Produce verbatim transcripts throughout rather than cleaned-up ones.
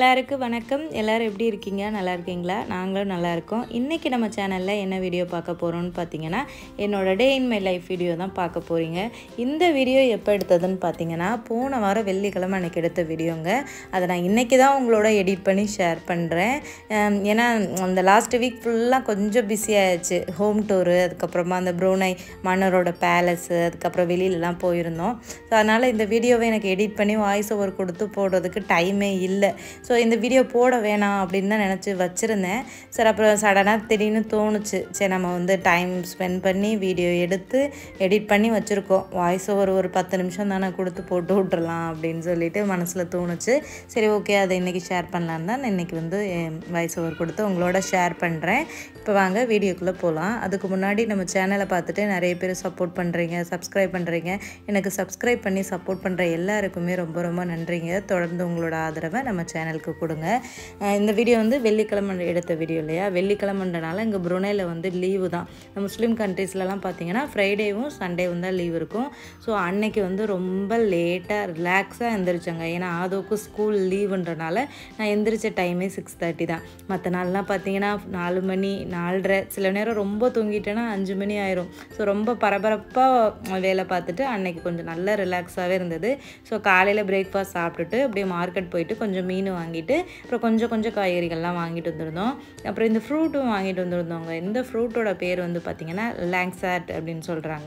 எல்லாருக்கும் வணக்கம். எல்லாரும் எப்படி இருக்கீங்க? நல்லா இருக்கீங்களா? நாங்களும் நல்லா இருக்கோம். இன்றைக்கி நம்ம சேனலில் என்ன வீடியோ பார்க்க போகிறோம்னு பார்த்தீங்கன்னா, என்னோடய day in my life video தான் பார்க்க போகிறீங்க. இந்த வீடியோ எப்போ எடுத்ததுன்னு பார்த்தீங்கன்னா, போன வாரம் வெள்ளிக்கிழமை அன்றைக்கி எடுத்த வீடியோங்க. அதை நான் இன்றைக்கி தான் உங்களோட எடிட் பண்ணி ஷேர் பண்ணுறேன். ஏன்னா அந்த லாஸ்ட் வீக் ஃபுல்லாக கொஞ்சம் பிஸியாகிடுச்சு. ஹோம் டூரு, அதுக்கப்புறமா அந்த ப்ரூனை மன்னரோட பேலஸு, அதுக்கப்புறம் வெளியிலலாம் போயிருந்தோம். ஸோ அதனால் இந்த வீடியோவை எனக்கு எடிட் பண்ணி வாய்ஸ் ஓவர் கொடுத்து போடுறதுக்கு டைமே இல்லை. ஸோ இந்த வீடியோ போட வேணாம் அப்படின்னு தான் நினச்சி வச்சுருந்தேன். சரி, அப்புறம் சடனாக திடீர்னு தோணுச்சு, சரி நம்ம வந்து டைம் ஸ்பெண்ட் பண்ணி வீடியோ எடுத்து எடிட் பண்ணி வச்சுருக்கோம், வாய்ஸ் ஓவர் ஒரு பத்து நிமிஷம் தானே கொடுத்து போட்டு விட்றலாம் அப்படின்னு சொல்லிட்டு மனசில் தோணுச்சு. சரி, ஓகே, அதை இன்றைக்கி ஷேர் பண்ணலான்னு தான் இன்றைக்கி வந்து வாய்ஸ் ஓவர் கொடுத்து உங்களோட ஷேர் பண்ணுறேன். இப்போ வாங்க வீடியோக்குள்ளே போகலாம். அதுக்கு முன்னாடி நம்ம சேனலை பார்த்துட்டு நிறைய பேர் சப்போர்ட் பண்ணுறீங்க, சப்ஸ்கிரைப் பண்ணுறீங்க. எனக்கு சப்ஸ்கிரைப் பண்ணி சப்போர்ட் பண்ணுற எல்லாருக்குமே ரொம்ப ரொம்ப நன்றிங்க. தொடர்ந்து உங்களோட ஆதரவை நம்ம சேனலுக்கு கொடுங்க. இந்த வீடியோ வந்து வெள்ளிக்கிழமை எடுத்த வீடியோ இல்லையா? வெள்ளிக்கிழமைன்றனால இங்கே புருனேயில் வந்து லீவு தான். முஸ்லீம் கண்ட்ரீஸ்லலாம் பார்த்தீங்கன்னா ஃப்ரைடேவும் சண்டேவும் தான் லீவ் இருக்கும். ஸோ அன்னைக்கு வந்து ரொம்ப லேட்டாக ரிலாக்ஸாக எழுந்திரிச்சேங்க. ஏன்னா ஆதோக்கு ஸ்கூல் லீவுன்றனால நான் எந்திரிச்ச டைமே சிக்ஸ் தேர்ட்டி தான். மற்ற நாள்லாம் பார்த்தீங்கன்னா நாலு மணி நாலரை, சில நேரம் ரொம்ப தூங்கிட்டேன்னா அஞ்சு மணி ஆயிரும். ஸோ ரொம்ப பரபரப்பாக வேலை பார்த்துட்டு அன்னைக்கு கொஞ்சம் நல்ல ரிலாக்ஸாகவே இருந்தது. ஸோ காலையில் பிரேக்ஃபாஸ்ட் சாப்பிட்டுட்டு அப்படியே மார்க்கெட் போயிட்டு கொஞ்சம் மீன் வாங்கிட்டு அப்புறம் கொஞ்சம் கொஞ்சம் காய்கறிகள்லாம் வாங்கிட்டு வந்திருந்தோம். அப்புறம் இந்த ஃப்ரூட்டும் வாங்கிட்டு வந்திருந்தோங்க. இந்த ஃப்ரூட்டோட பேர் வந்து பார்த்திங்கன்னா லாங்சாட் அப்படின்னு சொல்கிறாங்க.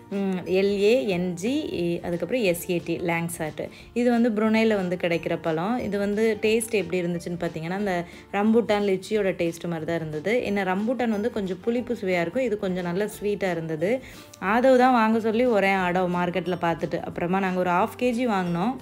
எல்ஏஎன்ஜி அதுக்கப்புறம் எஸ்ஏடி லாங்சாட். இது வந்து புருனேயில் வந்து கிடைக்கிற பழம். இது வந்து டேஸ்ட் எப்படி இருந்துச்சுன்னு பார்த்தீங்கன்னா, இந்த ரம்பூட்டான் லிச்சியோட டேஸ்ட் மாதிரி தான் இருந்தது. என்ன ரம்பூட்டான் வந்து கொஞ்சம் புளிப்பு சுவையாக இருக்கும், இது கொஞ்சம் நல்ல ஸ்வீட்டாக இருந்தது. ஆதவ தான் வாங்க சொல்லி ஒரே ஆடவ் மார்க்கெட்டில் பார்த்துட்டு அப்புறமா நாங்கள் ஒரு ஹாஃப் கேஜி வாங்கினோம்.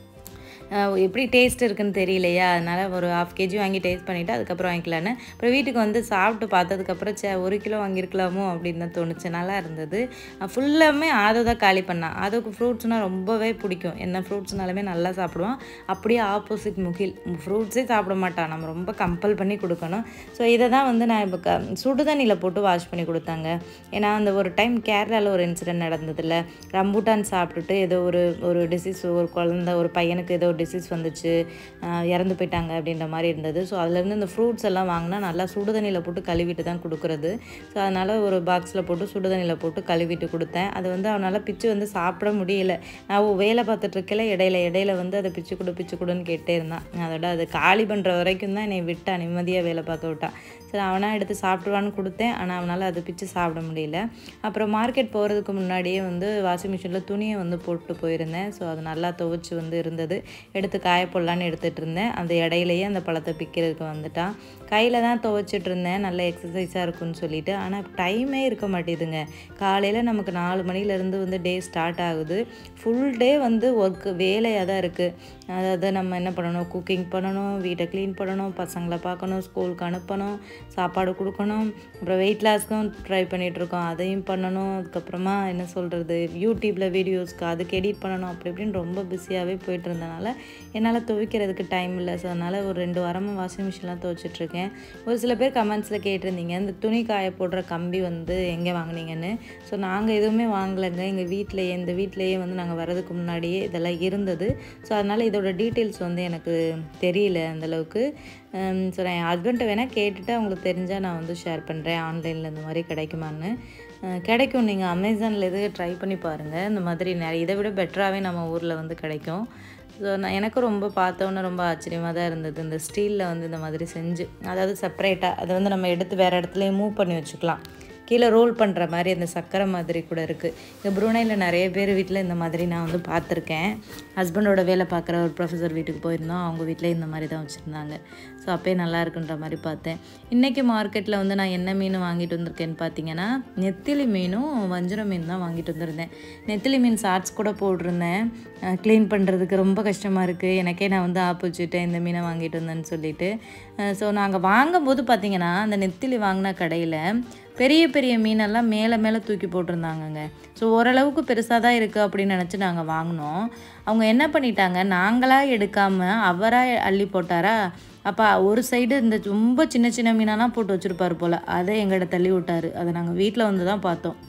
எப்படி டேஸ்ட் இருக்குதுன்னு தெரியலையா, அதனால் ஒரு ஹாஃப் கேஜி வாங்கி டேஸ்ட் பண்ணிவிட்டு அதுக்கப்புறம் வாங்கிக்கலான்னு அப்புறம் வீட்டுக்கு வந்து சாப்பிட்டு பார்த்ததுக்கப்புறம் சே ஒரு கிலோ வாங்கியிருக்கலாமோ அப்படின்னு தான் தோணுச்சு. நல்லா இருந்தது. ஃபுல்லாமே ஆதோ தான் காலி பண்ணான். ஆதோக்கு ஃப்ரூட்ஸ்னால் ரொம்பவே பிடிக்கும். என்ன ஃப்ரூட்ஸ்னாலுமே நல்லா சாப்பிடுவான். அப்படியே ஆப்போசிட் முகில் ஃப்ரூட்ஸே சாப்பிட மாட்டான். நம்ம ரொம்ப கம்பல் பண்ணி கொடுக்கணும். ஸோ இதை தான் வந்து நான் இப்போ க சுடுதண்ணியில் போட்டு வாஷ் பண்ணி கொடுத்தாங்க. ஏன்னா அந்த ஒரு டைம் கேரளாவில் ஒரு இன்சிடென்ட் நடந்ததில்ல, ரம்பூட்டான் சாப்பிட்டுட்டு ஏதோ ஒரு ஒரு டிசீஸ், ஒரு குழந்த ஒரு பையனுக்கு ஏதோ டிசீஸ் வந்துச்சு, இறந்து போயிட்டாங்க அப்படின்ற மாதிரி இருந்தது. ஸோ அதுலேருந்து இந்த ஃப்ரூட்ஸ் எல்லாம் வாங்கினா நல்லா சுடுதண்ணியில் போட்டு கழுவிட்டு தான் கொடுக்குறது. ஸோ அதனால் ஒரு பாக்ஸில் போட்டு சுடுதண்ணியில் போட்டு கழுவிட்டு கொடுத்தேன். அது வந்து அவனால் பிச்சு வந்து சாப்பிட முடியல. நான் வேலை பார்த்துட்ருக்கல இடையில இடையில வந்து அதை பிச்சு கொடு பிச்சு கொடுன்னு கேட்டே இருந்தான். அதோட அது காலி பண்ணுற வரைக்கும் தான் என்னை விட்டா, நிம்மதியாக வேலை பார்க்க விட்டான். சரி, அவனாக எடுத்து சாப்பிடுவான்னு கொடுத்தேன். ஆனால் அவனால் அதை பிச்சு சாப்பிட முடியல. அப்புறம் மார்க்கெட் போகிறதுக்கு முன்னாடியே வந்து வாஷிங் மிஷினில் துணியை வந்து போட்டு போயிருந்தேன். ஸோ அது நல்லா துவைச்சி வந்து இருந்தது. எடுத்து காய போடலான்னு எடுத்துகிட்டு இருந்தேன். அந்த இடையிலையே அந்த பழத்தை பிக்கிறதுக்கு வந்துட்டான். கையில் தான் துவைச்சிட்டு இருந்தேன், நல்ல எக்ஸசைஸாக இருக்குன்னு சொல்லிட்டு. ஆனால் டைமே இருக்க மாட்டேதுங்க. காலையில் நமக்கு நாலு மணிலேருந்து வந்து டே ஸ்டார்ட் ஆகுது. ஃபுல் டே வந்து ஒர்க்கு வேலையாக தான் இருக்குது. அதாவது நம்ம என்ன பண்ணணும், குக்கிங் பண்ணணும், வீட்டை க்ளீன் பண்ணணும், பசங்களை பார்க்கணும், ஸ்கூலுக்கு அனுப்பணும், சாப்பாடு கொடுக்கணும், அப்புறம் வெயிட் லாஸ்க்கும் ட்ரை பண்ணிகிட்ருக்கோம், அதையும் பண்ணணும். அதுக்கப்புறமா என்ன சொல்கிறது, யூடியூப்பில் வீடியோஸ்க்கு அதுக்கு எடிட் பண்ணணும், அப்படி இப்படின்னு ரொம்ப பிஸியாகவே போயிட்டு இருந்தனால என்னால் துவைக்கிறதுக்கு டைம் இல்லை. ஸோ அதனால் ஒரு ரெண்டு வாரமாக வாஷிங் மிஷின்லாம் துவைச்சிட்ருக்கேன். ஒரு சில பேர் கமெண்ட்ஸில் கேட்டிருந்தீங்க, இந்த துணி காய போடுற கம்பி வந்து எங்கே வாங்கினீங்கன்னு. ஸோ நாங்கள் எதுவுமே வாங்கலைங்க. எங்கள் வீட்டிலையே இந்த வீட்டிலையே வந்து நாங்கள் வர்றதுக்கு முன்னாடியே இதெல்லாம் இருந்தது. ஸோ அதனால் இதோட டீட்டெயில்ஸ் வந்து எனக்கு தெரியல அந்தளவுக்கு. ஸோ நான் என் ஹஸ்பண்ட்டை வேணால் கேட்டுட்டு அவங்களுக்கு தெரிஞ்சால் நான் வந்து ஷேர் பண்ணுறேன், ஆன்லைனில் இந்த மாதிரி கிடைக்குமான்னு. கிடைக்கும், நீங்கள் அமேசானில் எது ட்ரை பண்ணி பாருங்கள். இந்த மாதிரி நிறைய இதை விட பெட்டராகவே நம்ம ஊரில் வந்து கிடைக்கும். ஸோ நான் எனக்கும் ரொம்ப பார்த்தோன்னே ரொம்ப ஆச்சரியமாக தான் இருந்தது. இந்த ஸ்டீலில் வந்து இந்த மாதிரி செஞ்சு, அதாவது செப்பரேட்டாக அதை வந்து நம்ம எடுத்து வேறு இடத்துலையும் மூவ் பண்ணி வச்சுக்கலாம். கீழே ரோல் பண்ணுற மாதிரி அந்த சக்கரை மாதிரி கூட இருக்குது. இந்த புருனேயில் நிறைய பேர் வீட்டில் இந்த மாதிரி நான் வந்து பார்த்துருக்கேன். ஹஸ்பண்டோட வேலை பார்க்குற ஒரு ப்ரொஃபஸர் வீட்டுக்கு போயிருந்தோம். அவங்க வீட்டில் இந்த மாதிரி தான் வச்சுருந்தாங்க. ஸோ அப்போயே நல்லா இருக்குன்ற மாதிரி பார்த்தேன். இன்றைக்கி மார்க்கெட்டில் வந்து நான் என்ன மீன் வாங்கிட்டு வந்திருக்கேன்னு பார்த்தீங்கன்னா, நெத்திலி மீனும் வஞ்சரம் மீன் தான் வாங்கிட்டு வந்திருந்தேன். நெத்திலி மீன் ஷார்ட்ஸ் கூட போட்டிருந்தேன். க்ளீன் பண்ணுறதுக்கு ரொம்ப கஷ்டமாக இருக்குது, எனக்கே நான் வந்து ஆப்போசிட்டேன் இந்த மீனை வாங்கிட்டு வந்தேன்னு சொல்லிட்டு. ஸோ நாங்கள் வாங்கும்போது பார்த்திங்கன்னா, அந்த நெத்திலி வாங்கின கடையில் பெரிய பெரிய மீனெல்லாம் மேலே மேலே தூக்கி போட்டிருந்தாங்கங்க. ஸோ ஓரளவுக்கு பெருசாக தான் இருக்குது அப்படின்னு நினச்சி நாங்கள் வாங்கினோம். அவங்க என்ன பண்ணிட்டாங்க, நாங்களாக எடுக்காமல் அவராக அள்ளி போட்டாரா. அப்போ ஒரு சைடு இந்த ரொம்ப சின்ன சின்ன மீனெல்லாம் போட்டு வச்சுருப்பார் போல், அதை எங்கள்கிட்ட தள்ளி விட்டார். அதை நாங்கள் வீட்டில் வந்து தான் பார்த்தோம்.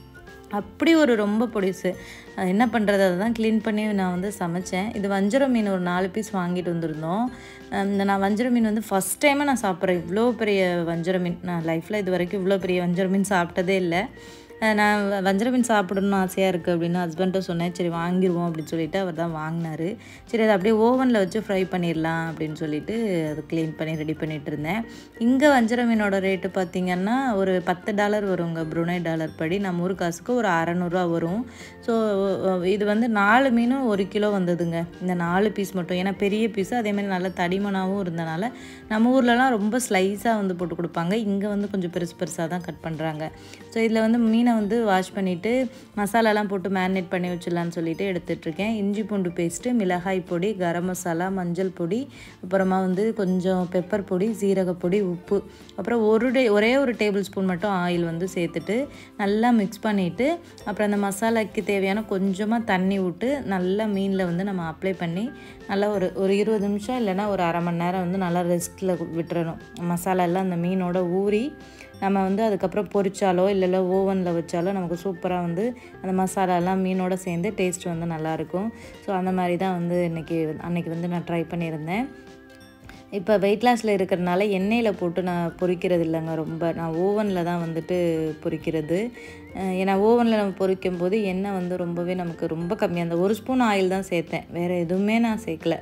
அப்படி ஒரு ரொம்ப பொடிசு. என்ன பண்ணுறது, அதை தான் க்ளீன் பண்ணி நான் வந்து சமைச்சேன். இது வஞ்சரம் மீன் ஒரு நாலு பீஸ் வாங்கிட்டு வந்திருந்தோம். இந்த நான் வஞ்சரம் மீன் வந்து ஃபஸ்ட் டைமே நான் சாப்பிட்றேன். இவ்வளோ பெரிய வஞ்சரம் மீன் நான் லைஃப்பில் இது வரைக்கும் இவ்வளோ பெரிய வஞ்சரம் மீன் சாப்பிட்டதே இல்லை. நான் வஞ்சரம் மீன் சாப்பிடணும்னு ஆசையாக இருக்குது அப்படின்னு ஹஸ்பண்ட்டை சொன்னேன். சரி வாங்கிடுவோம் அப்படின்னு சொல்லிவிட்டு அவர் தான் வாங்கினார். சரி அதை அப்படியே ஓவனில் வச்சு ஃப்ரை பண்ணிடலாம் அப்படின்னு சொல்லிட்டு அது க்ளீன் பண்ணி ரெடி பண்ணிகிட்டு இருந்தேன். இங்கே வஞ்சரம் மீனோட ரேட்டு பார்த்திங்கன்னா ஒரு பத்து டாலர் வருங்க, ப்ரூனை டாலர் படி. நம்ம ஊர் காசுக்கு ஒரு அறநூறுவா வரும். ஸோ இது வந்து நாலு மீனும் ஒரு கிலோ வந்ததுங்க, இந்த நாலு பீஸ் மட்டும். ஏன்னா பெரிய பீஸு, அதேமாதிரி நல்லா தடிமனாகவும் இருந்தனால நம்ம ஊர்லலாம் ரொம்ப ஸ்லைஸாக வந்து போட்டு கொடுப்பாங்க. இங்கே வந்து கொஞ்சம் பெருசு பெருசாக தான் கட் பண்ணுறாங்க. ஸோ இதில் வந்து மீனை வந்து வாஷ் பண்ணிவிட்டு மசாலாலாம் போட்டு மேரினேட் பண்ணி வச்சிடலான்னு சொல்லிட்டு எடுத்துகிட்ருக்கேன். இஞ்சி பூண்டு பேஸ்ட்டு, மிளகாய் பொடி, கரம் மசாலா, மஞ்சள் பொடி, அப்புறமா வந்து கொஞ்சம் பெப்பர் பொடி, சீரகப்பொடி, உப்பு, அப்புறம் ஒரு டே ஒரே ஒரு டேபிள் ஸ்பூன் மட்டும் ஆயில் வந்து சேர்த்துட்டு நல்லா மிக்ஸ் பண்ணிவிட்டு அப்புறம் அந்த மசாலாக்கு தேவையான கொஞ்சமாக தண்ணி விட்டு நல்லா மீனில் வந்து நம்ம அப்ளை பண்ணி நல்லா ஒரு ஒரு இருபது நிமிஷம் இல்லைன்னா ஒரு அரை மணி நேரம் வந்து நல்லா ரெஸ்ட்டில் விட்டுறணும். மசாலா எல்லாம் அந்த மீனோட ஊறி நம்ம வந்து அதுக்கப்புறம் பொரிச்சாலோ இல்லை ஓவனில் வச்சாலோ நமக்கு சூப்பராக வந்து அந்த மசாலாலாம் மீனோட சேர்ந்து டேஸ்ட் வந்து நல்லாயிருக்கும். ஸோ அந்த மாதிரி தான் வந்து இன்றைக்கி அன்றைக்கி வந்து நான் ட்ரை பண்ணியிருந்தேன். இப்போ வெயிட் லாஸில் இருக்கிறதுனால எண்ணெயில் போட்டு நான் பொரிக்கிறது இல்லைங்க, ரொம்ப நான் ஓவனில் தான் வந்துட்டு பொரிக்கிறது. ஏன்னா ஓவனில் நம்ம பொரிக்கும் போது எண்ணெய் வந்து ரொம்பவே நமக்கு ரொம்ப கம்மியாக, அந்த ஒரு ஸ்பூன் ஆயில் தான் சேர்த்தேன், வேறு எதுவுமே நான் சேர்க்கல.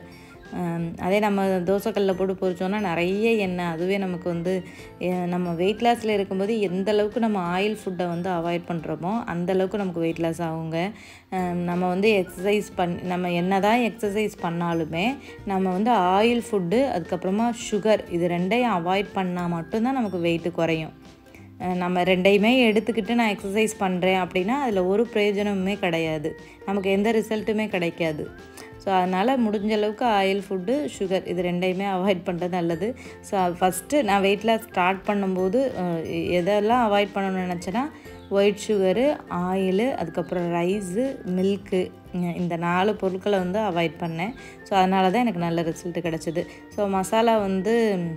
அதே நம்ம தோசைக்கல்லில் போட்டு பொரிச்சோன்னா நிறைய எண்ணெய், அதுவே நமக்கு வந்து நம்ம வெயிட் லாஸில் இருக்கும்போது எந்த அளவுக்கு நம்ம ஆயில் ஃபுட்டை வந்து அவாய்ட் பண்ணுறோமோ அந்தளவுக்கு நமக்கு வெயிட் லாஸ் ஆகுங்க. நம்ம வந்து எக்ஸசைஸ் பண் நம்ம என்ன தான் எக்ஸசைஸ் பண்ணாலுமே நம்ம வந்து ஆயில் ஃபுட்டு அதுக்கப்புறமா சுகர் இது ரெண்டையும் அவாய்ட் பண்ணால் மட்டும்தான் நமக்கு வெயிட்டு குறையும். நம்ம ரெண்டையுமே எடுத்துக்கிட்டு நான் எக்ஸசைஸ் பண்ணுறேன் அப்படின்னா அதில் ஒரு பிரயோஜனமுமே கிடையாது, நமக்கு எந்த ரிசல்ட்டுமே கிடைக்காது. ஸோ அதனால் முடிஞ்ச அளவுக்கு ஆயில் ஃபுட்டு, சுகர் இது ரெண்டையுமே அவாய்ட் பண்ணுறது நல்லது. ஸோ ஃபஸ்ட்டு நான் வெயிட் லாஸ் ஸ்டார்ட் பண்ணும்போது எதெல்லாம் அவாய்ட் பண்ணணும்னு நினச்சேன்னா ஒயிட் சுகரு, ஆயிலு, அதுக்கப்புறம் ரைஸு, மில்க்கு, இந்த நாலு பொருட்களை வந்து அவாய்ட் பண்ணேன். ஸோ அதனால தான் எனக்கு நல்ல ரிசல்ட்டு கிடச்சிது. ஸோ மசாலா வந்து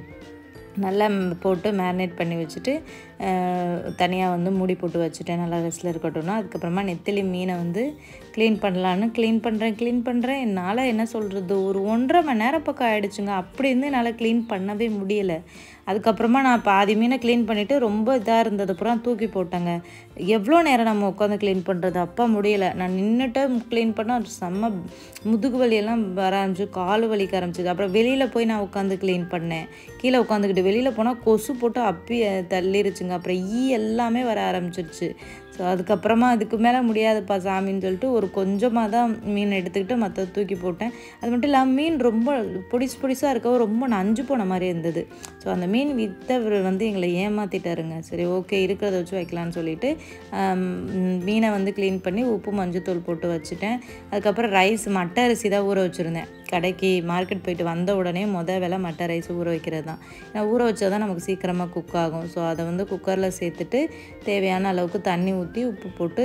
நல்லா போட்டு மேரினேட் பண்ணி வச்சுட்டு தனியாக வந்து மூடி போட்டு வச்சுட்டேன், நல்லா ரெஸ்ட்டில் இருக்கட்டும்னா. அதுக்கப்புறமா நெத்திலி மீனை வந்து க்ளீன் பண்ணலான்னு க்ளீன் பண்ணுறேன் க்ளீன் பண்ணுறேன் என்னால் என்ன சொல்கிறது ஒரு ஒன்றரை மணி நேரம் பக்கம் ஆகிடுச்சுங்க. அப்படி இருந்து என்னால் க்ளீன் பண்ணவே முடியலை. அதுக்கப்புறமா நான் பாதி மீனை க்ளீன் பண்ணிவிட்டு ரொம்ப இதாக இருந்தது அப்புறம் தூக்கி போட்டேங்க. எவ்வளோ நேரம் நம்ம உட்காந்து க்ளீன் பண்ணுறது, அப்போ முடியலை. நான் நின்றுட்டு க்ளீன் பண்ணால் செம்ம முதுகு வலியெல்லாம் வர ஆரம்பிச்சு, கால் வலிக்க ஆரம்பிச்சிது. அப்புறம் வெளியில் போய் நான் உட்காந்து க்ளீன் பண்ணேன். கீழே உட்காந்துக்கிட்டு வெளியில் போனால் கொசு போட்டு அப்பி தள்ளிருச்சுங்க. அப்புறம் ஈ எல்லாமே வர ஆரம்பிச்சிருச்சு. ஸோ அதுக்கப்புறமா அதுக்கு மேலே முடியாதுப்பா சாமின்னு சொல்லிட்டு ஒரு கொஞ்சமாக தான் மீன் எடுத்துக்கிட்டு மற்ற தூக்கி போட்டேன். அது மட்டும் இல்லாமல் மீன் ரொம்ப பொடிசு பொடிசாக இருக்கவும் ரொம்ப நஞ்சு போன மாதிரி இருந்தது. ஸோ அந்த மீன் விற்றவர் வந்து எங்களை ஏமாற்றிட்டாருங்க. சரி ஓகே இருக்கிறத வச்சு வைக்கலான்னு சொல்லிவிட்டு மீனை வந்து க்ளீன் பண்ணி உப்பு மஞ்சத்தூள் போட்டு வச்சுட்டேன். அதுக்கப்புறம் ரைஸ் மட்டை அரிசி தான் ஊற வச்சுருந்தேன். கடைக்கு மார்க்கெட் போயிட்டு வந்த உடனே மொதல் வேலை மட்டை ரைஸ் ஊற வைக்கிறது தான். ஏன்னா ஊற வச்சா தான் நமக்கு சீக்கிரமாக குக் ஆகும். ஸோ அதை வந்து குக்கரில் சேர்த்துட்டு தேவையான அளவுக்கு தண்ணி ஊற்றி உப்பு போட்டு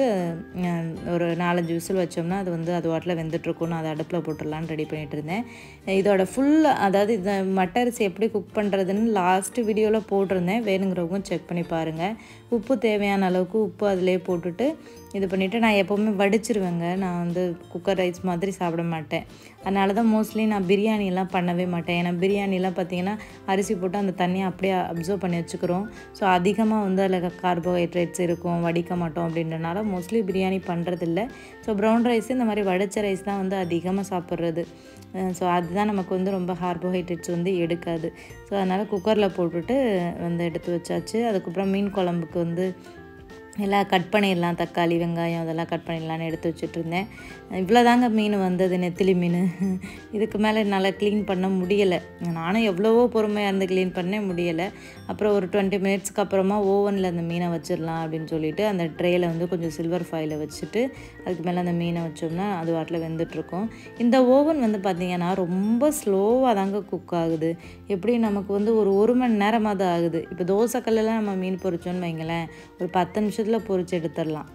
ஒரு நாலஞ்சு விசில் வச்சோம்னா அது வந்து அது வாட்டில் வெந்துட்டுருக்கும். நான் அதை அடுப்பில் போட்டுடலான்னு ரெடி பண்ணிகிட்டு இருந்தேன். இதோட ஃபுல் அதாவது இந்த மட்டை அரிசி எப்படி குக் பண்ணுறதுன்னு லாஸ்ட்டு வீடியோவில் போட்டிருந்தேன், வேணுங்கிறவங்க செக் பண்ணி பாருங்கள். உப்பு தேவையான அளவுக்கு உப்பு அதிலே போட்டுட்டு இது பண்ணிவிட்டு நான் எப்போவுமே வடிச்சிருவேங்க. நான் வந்து குக்கர் ரைஸ் மாதிரி சாப்பிட மாட்டேன். அதனால தான் மோஸ்ட்லி நான் பிரியாணிலாம் பண்ணவே மாட்டேன். ஏன்னா பிரியாணிலாம் பார்த்திங்கன்னா அரிசி போட்டு அந்த தண்ணியை அப்படியே அப்சர்வ் பண்ணி வச்சுக்கிறோம். ஸோ அதிகமாக வந்து அதில் கார்போஹைட்ரேட்ஸ் இருக்கும், வடிக்க மாட்டோம் அப்படின்றனால மோஸ்ட்லி பிரியாணி பண்ணுறதில்ல. ஸோ ப்ரௌன் ரைஸ் இந்த மாதிரி வடித்த ரைஸ் தான் வந்து அதிகமாக சாப்பிட்றது. ஸோ அதுதான் நமக்கு வந்து ரொம்ப கார்போஹைட்ரேட்ஸ் வந்து எடுக்காது. ஸோ அதனால் குக்கரில் போட்டுட்டு வந்து எடுத்து வச்சாச்சு. அதுக்கப்புறம் மீன் குழம்புக்கு வந்து எல்லாம் கட் பண்ணிடலாம், தக்காளி வெங்காயம் அதெல்லாம் கட் பண்ணிடலான்னு எடுத்து வச்சுட்ருந்தேன். இவ்வளோ தாங்க மீன் வந்தது, நெத்திலி மீன். இதுக்கு மேலே என்னால் க்ளீன் பண்ண முடியலை. நானும் எவ்வளவோ பொறுமையாக இருந்து க்ளீன் பண்ண முடியலை. அப்புறம் ஒரு டுவெண்ட்டி மினிட்ஸ்க்கு அப்புறமா ஓவனில் அந்த மீனை வச்சிடலாம் அப்படின்னு சொல்லிட்டு அந்த ட்ரேயில் வந்து கொஞ்சம் சில்வர் ஃபாயிலை வச்சுட்டு அதுக்கு மேலே அந்த மீனை வச்சோம்னா அது வாட்டில் வெந்துட்டுருக்கும். இந்த ஓவன் வந்து பார்த்திங்கன்னா ரொம்ப ஸ்லோவாக தாங்க குக் ஆகுது. எப்படி நமக்கு வந்து ஒரு ஒரு மணி நேரமாக தான் ஆகுது. இப்போ தோசைக்கல்லாம் நம்ம மீன் பொரிச்சோன்னு வைங்களேன், ஒரு பத்து நிமிஷத்தில் பொரிச்சு எடுத்துடலாம்.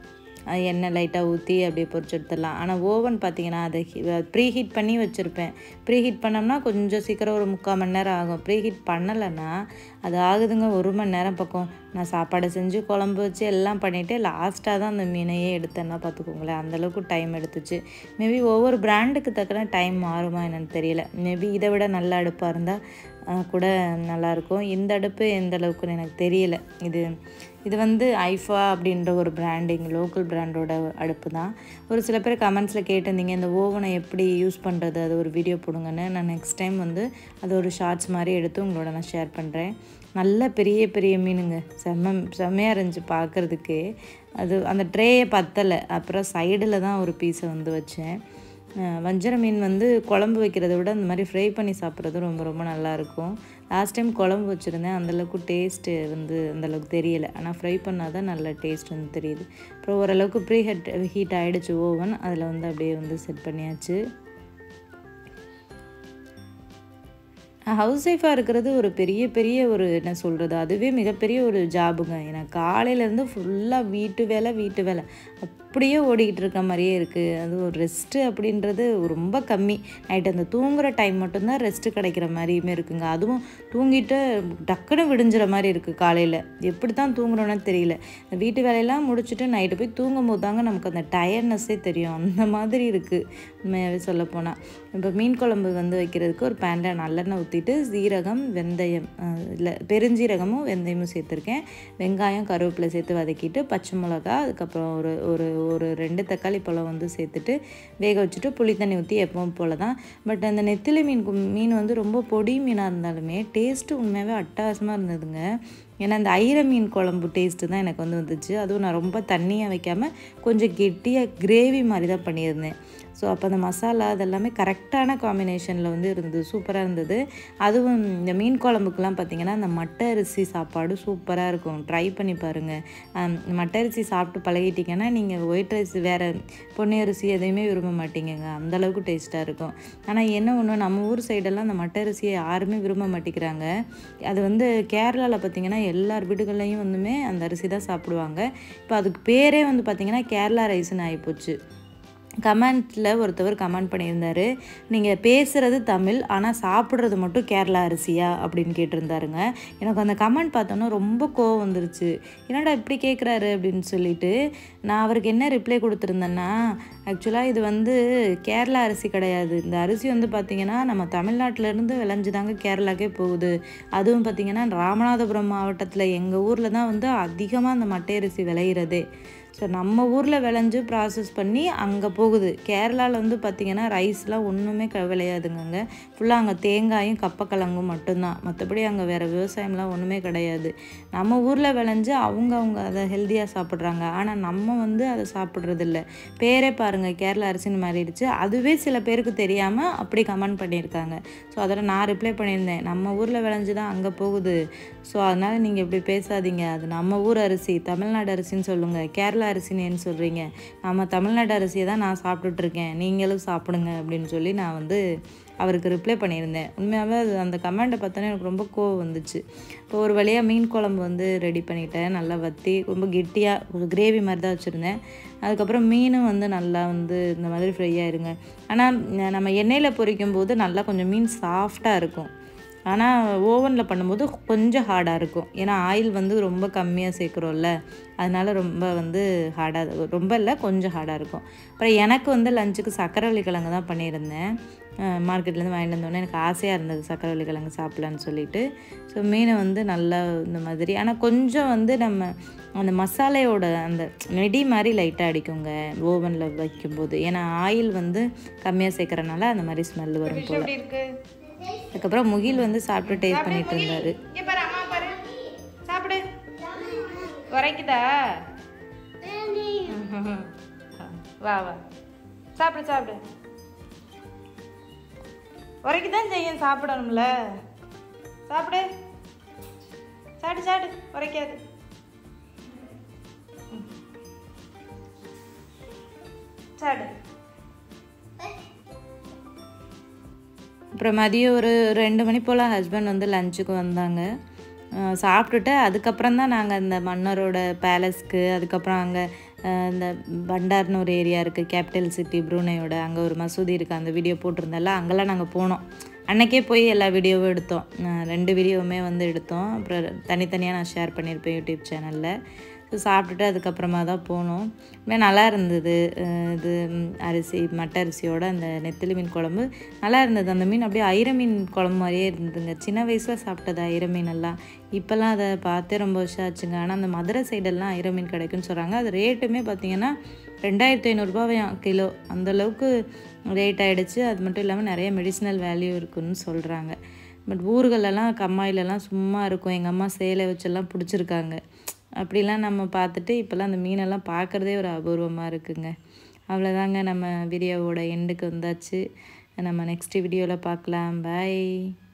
எண்ணெய் லைட்டாக ஊற்றி அப்படியே பொரிச்சு எடுத்துடலாம். ஆனால் ஓவன் பார்த்திங்கன்னா அதை ப்ரீ ஹீட் பண்ணி வச்சுருப்பேன். ப்ரீ ஹீட் பண்ணோம்னா கொஞ்சம் சீக்கிரம் ஒரு முக்கால் மணி நேரம் ஆகும். ப்ரீ ஹீட் பண்ணலைன்னா அது ஆகுதுங்க ஒரு மணி நேரம் பக்கம். நான் சாப்பாடு செஞ்சு குழம்பு வச்சு எல்லாம் பண்ணிவிட்டு லாஸ்ட்டாக தான் அந்த மீனையே எடுத்தேன்னா பார்த்துக்கோங்களேன், அந்தளவுக்கு டைம் எடுத்துச்சு. மேபி ஒவ்வொரு பிராண்டுக்கு தக்கன டைம் மாறுமா என்னென்னு தெரியல. மேபி இதை விட நல்ல அடுப்பாக இருந்தால் கூட நல்லாயிருக்கும். இந்த அடுப்பு எந்த அளவுக்குன்னு எனக்கு தெரியல. இது இது வந்து ஐஃபா அப்படின்ற ஒரு பிராண்டிங் லோக்கல் பிராண்டோட அடுப்பு தான். ஒரு சில பேர் கமெண்ட்ஸில் கேட்டிருந்தீங்க இந்த ஓவனை எப்படி யூஸ் பண்ணுறது, அது ஒரு வீடியோ போடுங்கன்னு. நான் நெக்ஸ்ட் டைம் வந்து அது ஒரு ஷார்ட்ஸ் மாதிரி எடுத்து உங்களோட நான் ஷேர் பண்ணுறேன். நல்ல பெரிய பெரிய மீனுங்க, செம்ம செம்மையாக இருந்துச்சு பார்க்குறதுக்கு. அது அந்த ட்ரேயை பத்தலை, அப்புறம் சைடில் தான் ஒரு பீஸை வந்து வச்சேன். வஞ்சர மீன் வந்து குழம்பு வைக்கிறத விட அந்த மாதிரி ஃப்ரை பண்ணி சாப்பிட்றது ரொம்ப ரொம்ப நல்லாயிருக்கும். லாஸ்ட் டைம் குழம்பு வச்சுருந்தேன், அந்தளவுக்கு டேஸ்ட்டு வந்து அந்தளவுக்கு தெரியலை. ஆனால் ஃப்ரை பண்ணால் தான் நல்ல டேஸ்ட் வந்து தெரியுது. அப்புறம் ஓரளவுக்கு ப்ரீ ஹீட் ஹீட் ஆகிடுச்சு ஓவன். அதில் வந்து அப்படியே வந்து செட் பண்ணியாச்சு. ஹவுஸ் ஒய்ஃபாக இருக்கிறது ஒரு பெரிய பெரிய ஒரு என்ன சொல்கிறது, அதுவே மிகப்பெரிய ஒரு ஜாபுங்க. ஏன்னா காலையிலேருந்து ஃபுல்லாக வீட்டு வேலை வீட்டு வேலை அப்படியே ஓடிக்கிட்டு இருக்க மாதிரியே இருக்குது. அது ஒரு ரெஸ்ட்டு அப்படின்றது ரொம்ப கம்மி. நைட்டு அந்த தூங்குகிற டைம் மட்டும்தான் ரெஸ்ட்டு கிடைக்கிற மாதிரியுமே இருக்குங்க. அதுவும் தூங்கிட்டு டக்குன்னு விடிஞ்சிற மாதிரி இருக்குது. காலையில் எப்படி தான் தூங்குறோன்னு தெரியல. இந்த வீட்டு வேலையெல்லாம் முடிச்சுட்டு நைட்டு போய் தூங்கும் போது தாங்க நமக்கு அந்த டயர்ட்னஸ்ஸே தெரியும். அந்த மாதிரி இருக்குது உண்மையாகவே சொல்லப்போனால். இப்போ மீன் குழம்பு வந்து வைக்கிறதுக்கு ஒரு பேனில் நல்லெண்ணெய் ஊற்றிட்டு சீரகம் வெந்தயம் இல்லை பெருஞ்சீரகமும் வெந்தயமும் சேர்த்துருக்கேன். வெங்காயம் கருவேப்பிலை சேர்த்து வதக்கிட்டு பச்சை மிளகா அதுக்கப்புறம் ஒரு ஒரு ஒரு ரெண்டு தக்காளி பழம் வந்து சேர்த்துட்டு வேக வச்சுட்டு புளி தண்ணி ஊற்றி எப்பவும் போல் தான். பட் அந்த நெத்திலி மீன் மீன் வந்து ரொம்ப பொடி மீனாக இருந்தாலுமே டேஸ்ட்டு உண்மையாகவே அட்டகாசமாக இருந்ததுங்க. ஏன்னா அந்த ஐர மீன் குழம்பு டேஸ்ட்டு தான் எனக்கு வந்து வந்துச்சு. அதுவும் நான் ரொம்ப தண்ணியாக வைக்காமல் கொஞ்சம் கெட்டியாக கிரேவி மாதிரி தான் பண்ணியிருந்தேன். ஸோ அப்போ அந்த மசாலா அதெல்லாமே கரெக்டான காம்பினேஷனில் வந்து இருந்தது, சூப்பராக இருந்தது. அதுவும் இந்த மீன் குழம்புக்கெலாம் பார்த்திங்கன்னா அந்த மட்டை அரிசி சாப்பாடு சூப்பராக இருக்கும். ட்ரை பண்ணி பாருங்கள். மட்டை அரிசி சாப்பிட்டு பழகிட்டிங்கன்னா நீங்கள் ஒயிட் ரைஸ் வேறு பொன்னி அரிசி எதையுமே விரும்ப மாட்டீங்கங்க, அந்தளவுக்கு டேஸ்ட்டாக இருக்கும். ஆனால் என்ன ஒன்று, நம்ம ஊர் சைடெல்லாம் அந்த மட்டை அரிசியை யாருமே விரும்ப மாட்டேங்கிறாங்க. அது வந்து கேரளாவில் பார்த்திங்கன்னா எல்லார் வீடுகள்லையும் வந்துமே அந்த அரிசி தான் சாப்பிடுவாங்க. இப்போ அதுக்கு பேரே வந்து பார்த்திங்கன்னா கேரளா ரைஸ்ன்னு ஆகிப்போச்சு. கமெண்ட்டில் ஒருத்தவர் கமெண்ட் பண்ணியிருந்தார், நீங்கள் பேசுகிறது தமிழ் ஆனால் சாப்பிட்றது மட்டும் கேரளா அரிசியா அப்படின்னு கேட்டிருந்தாருங்க. எனக்கு அந்த கமெண்ட் பார்த்தோன்னா ரொம்ப கோவம் வந்துருச்சு. என்னடா இப்படி கேட்குறாரு அப்படின்னு சொல்லிட்டு நான் அவருக்கு என்ன ரிப்ளை கொடுத்துருந்தேன்னா, ஆக்சுவலாக இது வந்து கேரளா அரிசி கிடையாது. இந்த அரிசி வந்து பார்த்திங்கன்னா நம்ம தமிழ்நாட்டிலேருந்து விளைஞ்சி தாங்க கேரளாக்கே போகுது. அதுவும் பார்த்திங்கன்னா ராமநாதபுரம் மாவட்டத்தில் எங்கள் ஊரில் தான் வந்து அதிகமாக அந்த மட்டை அரிசி விளையிறதே. ஸோ நம்ம ஊரில் விளைஞ்சு ப்ராசஸ் பண்ணி அங்கே போகுது. கேரளாவில் வந்து பார்த்திங்கன்னா ரைஸ்லாம் ஒன்றுமே க விளையாதுங்க. ஃபுல்லாக அங்கே தேங்காயும் கப்பக்கிழங்கும் மட்டும்தான். மற்றபடி அங்கே வேறு விவசாயம்லாம் ஒன்றுமே கிடையாது. நம்ம ஊரில் விளைஞ்சு அவங்க அவங்க அதை ஹெல்த்தியாக சாப்பிட்றாங்க. ஆனால் நம்ம வந்து அதை சாப்பிட்றதில்ல. பேரே பாருங்கள் கேரளா அரிசின்னு மாறிடுச்சு. அதுவே சில பேருக்கு தெரியாமல் அப்படி கமெண்ட் பண்ணியிருக்காங்க. ஸோ அதில் நான் ரிப்ளை பண்ணியிருந்தேன், நம்ம ஊரில் விளைஞ்சு தான் அங்கே போகுது. ஸோ அதனால் நீங்கள் இப்படி பேசாதீங்க, அது நம்ம ஊர் அரிசி தமிழ்நாடு அரிசின்னு சொல்லுங்கள், கேரளா அரிசின்னு ஏன்னு சொல்கிறீங்க, நம்ம தமிழ்நாடு அரிசியை தான் நான் சாப்பிட்டுட்ருக்கேன், நீங்களும் சாப்பிடுங்க அப்படின்னு சொல்லி நான் வந்து அவருக்கு ரிப்ளை பண்ணியிருந்தேன். உண்மையாகவே அது அந்த கமெண்ட்டை பார்த்தோன்னே எனக்கு ரொம்ப கோவம் வந்துச்சு. இப்போ ஒரு வழியாக மீன் குழம்பு வந்து ரெடி பண்ணிட்டேன். நல்லா வற்றி ரொம்ப கெட்டியாக ஒரு கிரேவி மாதிரி தான் வச்சுருந்தேன். அதுக்கப்புறம் மீனும் வந்து நல்லா வந்து இந்த மாதிரி ஃப்ரை ஆயிருங்க. ஆனால் நம்ம எண்ணெயில் பொரிக்கும் போது நல்லா கொஞ்சம் மீன் சாஃப்டாக இருக்கும். ஆனால் ஓவனில் பண்ணும்போது கொஞ்சம் ஹார்டாக இருக்கும். ஏன்னா ஆயில் வந்து ரொம்ப கம்மியாக சேர்க்குறோம்ல, அதனால் ரொம்ப வந்து ஹார்டாக ரொம்ப இல்லை கொஞ்சம் ஹார்டாக இருக்கும். அப்புறம் எனக்கு வந்து லஞ்சுக்கு சக்கரவள்ளி கிழங்கு தான் பண்ணியிருந்தேன். மார்க்கெட்லேருந்து வாங்கிட்டு வந்தோடனே எனக்கு ஆசையாக இருந்தது சக்கரவள்ளி கிழங்கு சாப்பிட்லான்னு சொல்லிட்டு. ஸோ மீனை வந்து நல்லா இந்த மாதிரி, ஆனால் கொஞ்சம் வந்து நம்ம அந்த மசாலையோட அந்த நெடி மாதிரி லைட்டாக அடிக்குங்க ஓவனில் வைக்கும்போது. ஏன்னா ஆயில் வந்து கம்மியாக சேர்க்குறனால அந்த மாதிரி ஸ்மெல் வரும் போல். அதுக்கப்புறம் முகில் வந்து சாப்பிட்டு டேஸ்ட் பண்ணிட்டு இருந்தாரு. சாப்பிடு உரைக்குதா, வா வா சாப்பிடு சாப்பிடு, உரைக்குதான் செய்யும், சாப்பிடணும்ல, சாப்பிடு சாப்பிடு சாப்பிடு, உரைக்காது. சாப்பிடு. அப்புறம் மதியம் ஒரு ரெண்டு மணி போல் ஹஸ்பண்ட் வந்து லஞ்சுக்கு வந்தாங்க. சாப்பிட்டுட்டு அதுக்கப்புறம் தான் நாங்கள் அந்த மன்னரோட பேலஸ்க்கு, அதுக்கப்புறம் அங்கே இந்த பண்டார்னு ஒரு ஏரியா இருக்குது, கேபிட்டல் சிட்டி ப்ரூனேயோட, அங்கே ஒரு மசூதி இருக்குது, அந்த வீடியோ போட்டிருந்தால அங்கெல்லாம் நாங்கள் போனோம். அன்றைக்கே போய் எல்லா வீடியோவும் எடுத்தோம். ரெண்டு வீடியோவுமே வந்து எடுத்தோம். அப்புறம் தனித்தனியாக நான் ஷேர் பண்ணியிருப்பேன் யூடியூப் சேனலில். ஸோ சாப்பிட்டுட்டு அதுக்கப்புறமா தான் போனோம். உண்மையாக நல்லா இருந்தது. இது அரிசி மட்டை அரிசியோட அந்த நெத்திலி மீன் குழம்பு நல்லா இருந்தது. அந்த மீன் அப்படியே ஐர மீன் குழம்பு மாதிரியே இருந்ததுங்க. சின்ன வயசில் சாப்பிட்டது ஐர மீனெல்லாம். இப்போல்லாம் அதை பார்த்தே ரொம்ப வருஷம் ஆச்சுங்க. ஆனால் அந்த மதுரை சைடெல்லாம் ஐர மீன் கிடைக்குன்னு சொல்கிறாங்க. அது ரேட்டுமே பார்த்திங்கன்னா ரெண்டாயிரத்தி ஐநூறுரூபாவையாம் கிலோ. அந்தளவுக்கு ரேட் ஆகிடுச்சு. அது மட்டும் இல்லாமல் நிறைய மெடிசினல் வேல்யூ இருக்குதுன்னு சொல்கிறாங்க. பட் ஊர்களெல்லாம் கம்மாயிலெல்லாம் சும்மா இருக்கும். எங்கள் அம்மா சேலை வச்செல்லாம் பிடிச்சிருக்காங்க. அப்படிலாம் நம்ம பார்த்துட்டு இப்போல்லாம் அந்த மீனெல்லாம் பார்க்குறதே ஒரு அபூர்வமாக இருக்குங்க. அவ்வளோதாங்க, நம்ம வீடியோவோட எண்டுக்கு வந்தாச்சு. நம்ம நெக்ஸ்ட் வீடியோவில் பார்க்கலாம். பாய்.